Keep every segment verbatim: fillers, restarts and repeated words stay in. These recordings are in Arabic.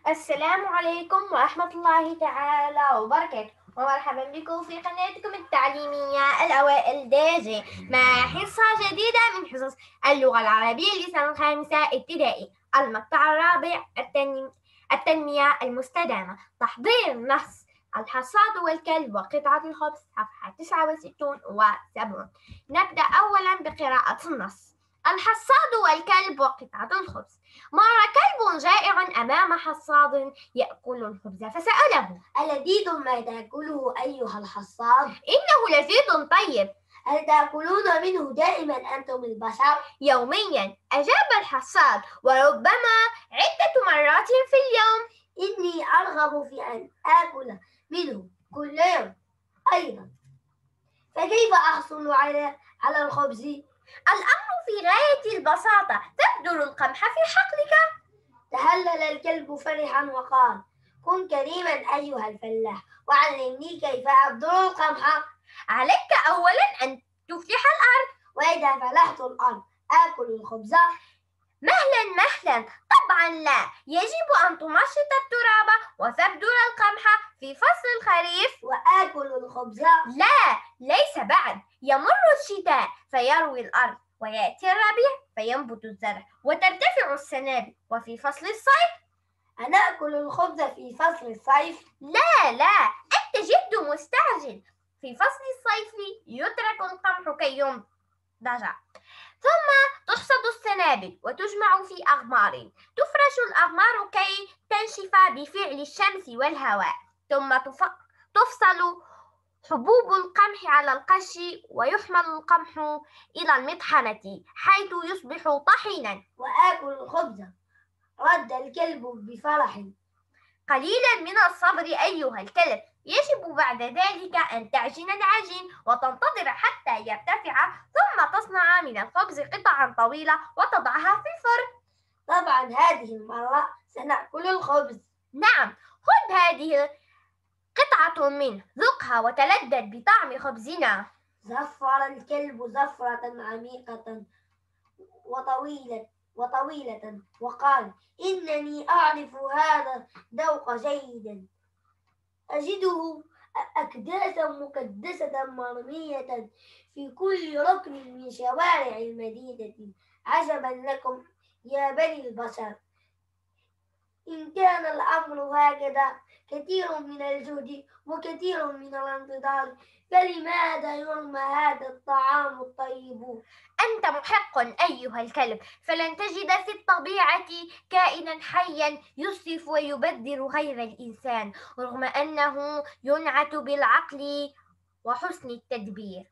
السلام عليكم ورحمة الله تعالى وبركاته، ومرحبا بكم في قناتكم التعليمية الأوائل داجي مع حصة جديدة من حصص اللغة العربية لسنة الخامسة ابتدائي، المقطع الرابع التنمية المستدامة. تحضير النص: الحصاد والكلب وقطعة الخبز، صفحة تسعة وستون وسبعون. نبدأ أولا بقراءة النص. الحصاد والكلب وقطعة الخبز. مر كلب جائع أمام حصاد يأكل الخبز فسأله: ألذيذ ما تأكله أيها الحصاد؟ إنه لذيذ طيب. هل تأكلون منه دائما أنتم البشر؟ يوميا، أجاب الحصاد، وربما عدة مرات في اليوم. إني أرغب في أن آكل منه كل يوم أيضا، فكيف أحصل على على الخبز؟ الأمر في غاية البساطة، تبذر القمح في حقلك. تهلل الكلب فرحا وقال: كن كريما أيها الفلاح، وعلمني كيف أبذر القمح. عليك أولا أن تفلح الأرض. وإذا فلحت الأرض آكل الخبز؟ مهلا مهلا، طبعا لا، يجب أن تمشط التراب وتبذر القمح في فصل الخريف وآكل الخبز؟ لا، ليس بعد. يمر الشتاء فيروي الأرض، ويأتي الربيع فينبت الزرع وترتفع السنابل، وفي فصل الصيف أنأكل الخبز في فصل الصيف؟ لا لا، أنت جد مستعجل. في فصل الصيف يترك القمح كي ينضج، ثم تحصد السنابل وتجمع في أغمار، تفرش الأغمار كي تنشف بفعل الشمس والهواء، ثم تفصل حبوب القمح على القش، ويحمل القمح إلى المطحنة حيث يصبح طحينا. وآكل الخبز، رد الكلب بفرح. قليلا من الصبر أيها الكلب، يجب بعد ذلك أن تعجن العجين وتنتظر حتى يرتفع، ثم تصنع من الخبز قطعا طويلة وتضعها في الفرن. طبعا هذه المرة سنأكل الخبز. نعم، خذ هذه قطعة منه، ذقها وتلذذ بطعم خبزنا. زفر الكلب زفرة عميقة وطويلة وطويلة وقال: إنني أعرف هذا الذوق جيدا، أجده أكداسا مكدسة مرمية في كل ركن من شوارع المدينة. عجبا لكم يا بني البشر، إن كان الأمر هكذا، كثير من الجهد وكثير من الانتظار، فلماذا يرمى هذا الطعام الطيب؟ أنت محق أيها الكلب، فلن تجد في الطبيعة كائنا حيا يسرف ويبذر غير الإنسان، رغم أنه ينعت بالعقل وحسن التدبير.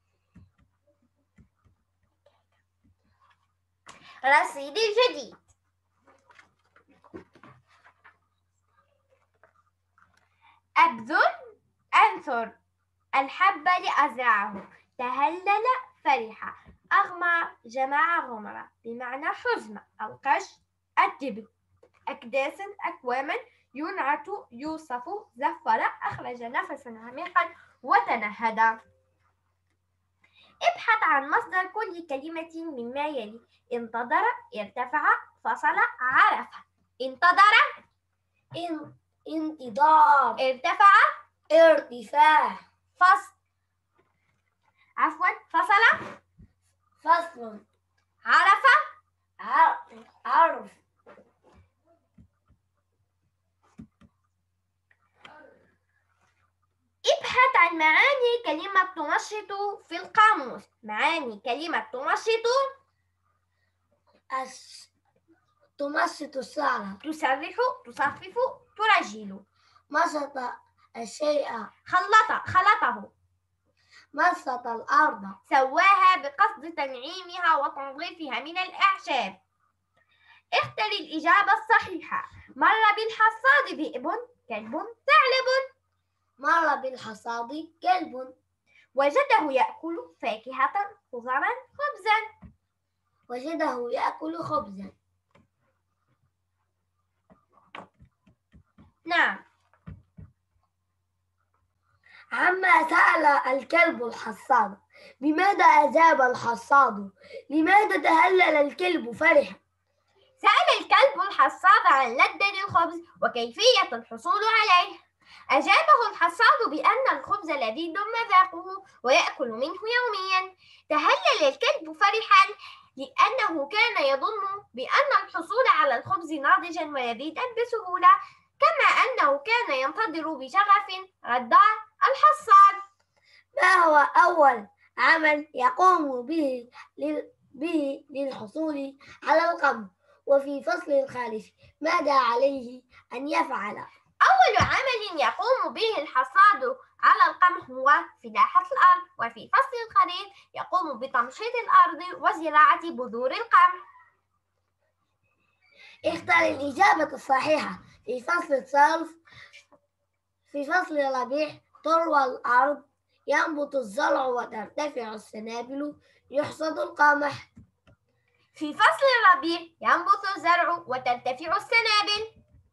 رصيد الجديد: أبذر أنثر الحب لأزرعه، تهلل فرح، أغمى جمع غمرة بمعنى حزمة، القش الدبل، أكداس أكواما، ينعت يوصف، زفر أخرج نفسا عميقا وتنهد. ابحث عن مصدر كل كلمة مما يلي: انتظر، ارتفع، فصل، عرف. انتظر إن انتظار، ارتفع ارتفاع، فصل عفوا فصل فصل، عرف عرف. ابحث عن معاني كلمة تنشط في القاموس. معاني كلمة تنشط: أس... تمشط الشعر، تسرح، تصفف، ترجل. مسط الشيء، خلط خلطه. مسط الأرض، سواها بقصد تنعيمها وتنظيفها من الأعشاب. اختر الإجابة الصحيحة. مر بالحصاد ذئب، كلب، ثعلب. مر بالحصاد كلب، وجده يأكل فاكهة، خضرا، خبزا. وجده يأكل خبزا. نعم. عما سأل الكلب الحصاد، بماذا أجاب الحصاد؟ لماذا تهلل الكلب فرحا؟ سأل الكلب الكلب الحصاد عن لذة الخبز وكيفية الحصول عليه. أجابه الحصاد بأن الخبز لذيذ مذاقه ويأكل منه يوميا. تهلل الكلب فرحا لأنه كان يظن بأن الحصول على الخبز ناضجا ولذيذا بسهولة، كما أنه كان ينتظر بشغف رد الحصاد. ما هو أول عمل يقوم به به للحصول على القمح؟ وفي فصل الخارج ماذا عليه أن يفعل؟ أول عمل يقوم به الحصاد على القمح هو فلاحة الأرض، وفي فصل الخريف يقوم بتمشيط الأرض وزراعة بذور القمح. اختر الإجابة الصحيحة. في فصل الصيف في فصل الربيع تروى الأرض، ينبت الزرع وترتفع السنابل، يحصد القمح. في فصل الربيع ينبت الزرع وترتفع السنابل.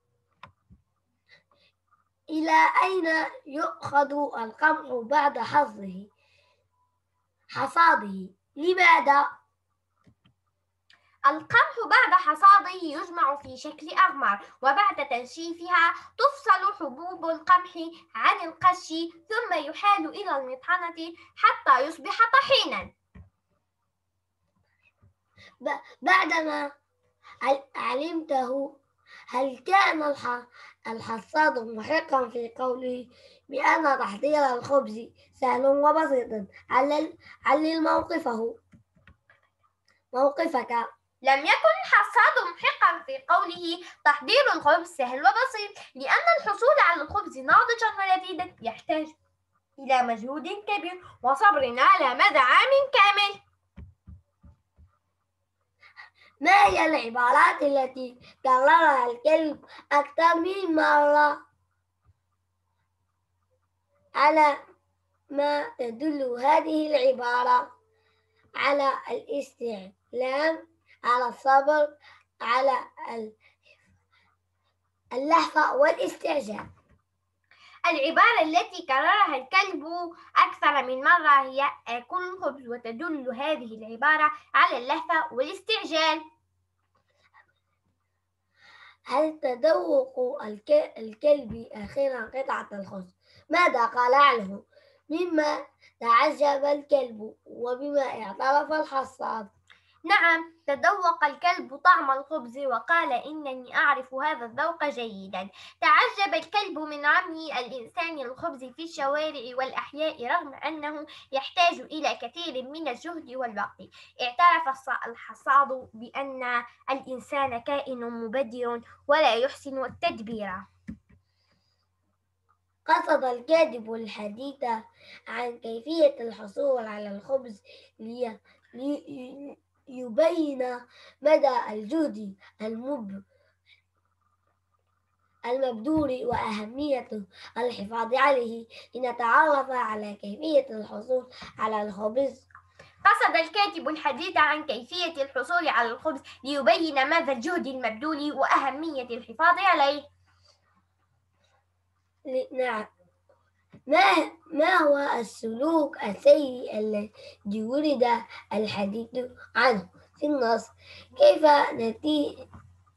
إلى أين يؤخذ القمح بعد حصده حصاده؟ لماذا؟ القمح بعد حصاده يجمع في شكل أغمار، وبعد تنشيفها تفصل حبوب القمح عن القش، ثم يحال إلى المطحنة حتى يصبح طحينا. بعدما علمته، هل كان الحصاد محقا في قوله بأن تحضير الخبز سهل وبسيط؟ علل علل موقفه موقفك. لم يكن الحصاد محقا في قوله تحضير الخبز سهل وبسيط، لأن الحصول على الخبز ناضجا ولذيذا يحتاج إلى مجهود كبير وصبر على مدى عام كامل. ما هي العبارات التي كررها الكلب أكثر من مرة؟ على ما تدل هذه العبارة؟ على الاستعلام، على الصبر، على اللهفة والاستعجاب. العبارة التي كررها الكلب أكثر من مرة هي آكل الخبز، وتدل هذه العبارة على اللهفة والاستعجال. هل تذوق الكلب أخيرا قطعة الخبز؟ ماذا قال عنه؟ مما تعجب الكلب وبما اعترف الحصاد؟ نعم، تذوق الكلب طعم الخبز وقال إنني أعرف هذا الذوق جيدا. تعجب الكلب من رمي الإنسان الخبز في الشوارع والأحياء رغم أنه يحتاج إلى كثير من الجهد والوقت. اعترف الحصاد بأن الإنسان كائن مبذر ولا يحسن التدبير. قصد الكاتب الحديث عن كيفية الحصول على الخبز لي لي يبين مدى الجهد المبذول وأهمية الحفاظ عليه. لنتعرف على كيفية الحصول على الخبز. قصد الكاتب الحديث عن كيفية الحصول على الخبز ليبين مدى الجهد المبذول وأهمية الحفاظ عليه. نعم. ما ما هو السلوك السيء الذي ورد الحديث عنه في النص؟ كيف نتي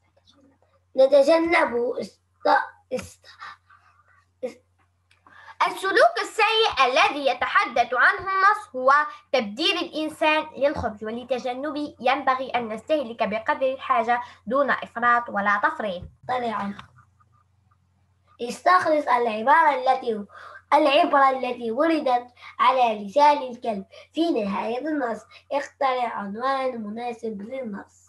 نتجنب است... است... است... السلوك السيء الذي يتحدث عنه النص هو تبذير الإنسان للخبز، ولتجنبه ينبغي أن نستهلك بقدر الحاجة دون إفراط ولا تفريط. طبعا. استخلص العبارة التي العبرة التي وردت على لسان الكلب في نهاية النص. اختر عنوان مناسب للنص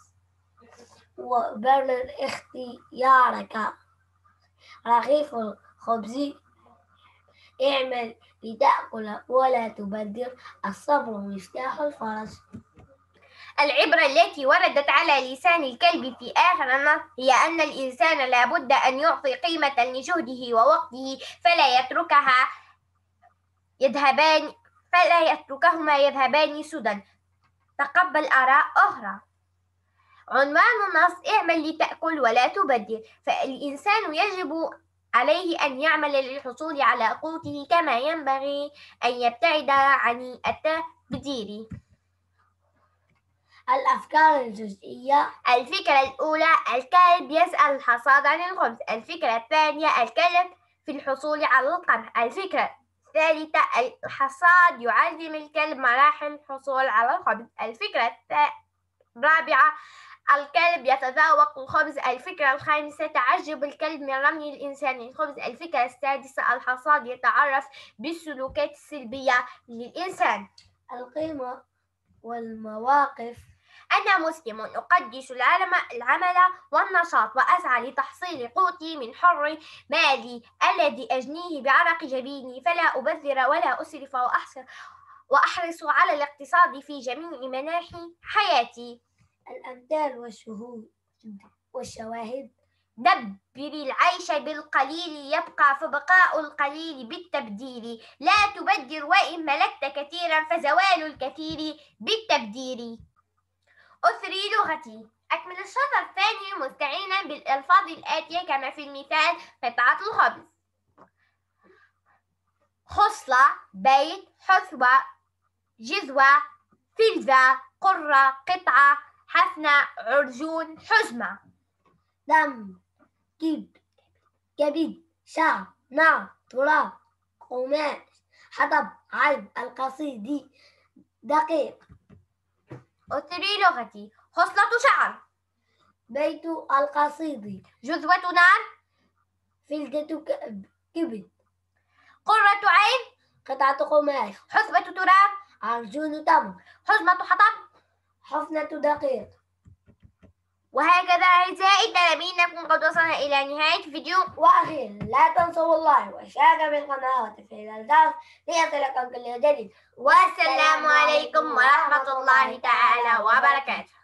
وبرر اختيارك. رغيف الخبز، اعمل لتأكل ولا تبذر، الصبر مفتاح الفرج. العبرة التي وردت على لسان الكلب في آخر النص هي أن الإنسان لا بد أن يعطي قيمة لجهده ووقته فلا يتركها يذهبان فلا يتركهما يذهبان سدى. تقبل آراء أخرى. عنوان النص اعمل لتأكل ولا تبذر، فالإنسان يجب عليه أن يعمل للحصول على قوته كما ينبغي أن يبتعد عن التبذير. الأفكار الجزئية. الفكرة الأولى: الكلب يسأل الحصاد عن الخبز. الفكرة الثانية: الكلب في الحصول على القمح. الفكرة الثالثة: الحصاد يعلم الكلب مراحل الحصول على الخبز. الفكرة الرابعة: الكلب يتذوق الخبز. الفكرة الخامسة: تعجب الكلب من رمي الإنسان للخبز. الفكرة السادسة: الحصاد يتعرف بالسلوكات السلبية للإنسان. القيمة والمواقف. أنا مسلم أقدس العمل والنشاط وأسعى لتحصيل قوتي من حر مالي الذي أجنيه بعرق جبيني، فلا أبذر ولا أسرف وأحسر وأحرص على الاقتصاد في جميع مناحي حياتي. الأمثال والشهود والشواهد. دبر العيش بالقليل يبقى، فبقاء القليل بالتبديل. لا تبدر وإن ملكت كثيرا، فزوال الكثير بالتبدير. أثري لغتي. أكمل الشطر الثاني مستعينا بالألفاظ الآتية كما في المثال: قطعة الخبز، خصلة، بيت، حثوة، جذوة، فلذة، قرة، قطعة، حفنة، عرجون، حزمة. دم، كبد، كبد، شعر، نار، تراب، قماش، حطب، علم، القصيد، دقيق. أثري لغتي. خصلة شعر، بيت القصيد، جذوة نار، فلذة كبد، قرة عين، قطعة قماش، حثوة تراب، عرجون تمر، حزمة حطب، حفنة دقيق. وهكذا أعزائي التلاميذ نكون قد وصلنا إلى نهاية الفيديو. وأخيرا لا تنسوا اللايك والاشتراك بالقناة وتفعيل الجرس ليصلكم كل جديد. والسلام عليكم ورحمة الله تعالى وبركاته.